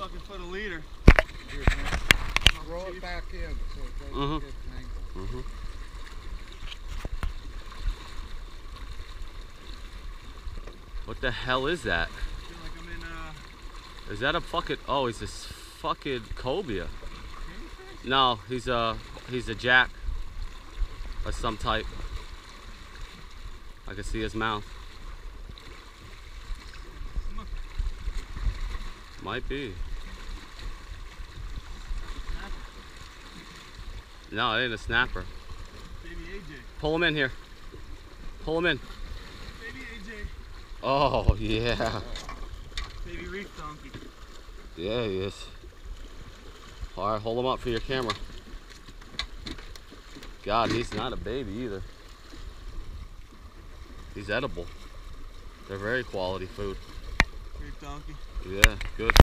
fucking for the leader. Here, man. Throw it back in so it doesn't get tangled. What the hell is that? I feel like I'm in Is that a fucking? Oh, he's this fucking cobia. No, he's a jack of some type. I can see his mouth. Might be. No, it ain't a snapper. Baby AJ. Pull him in here. Pull him in. Baby AJ. Oh, yeah. Baby reef donkey. Yeah, he is. All right, hold him up for your camera. God, he's not a baby either. He's edible. They're very quality food. Reef donkey. Yeah, good.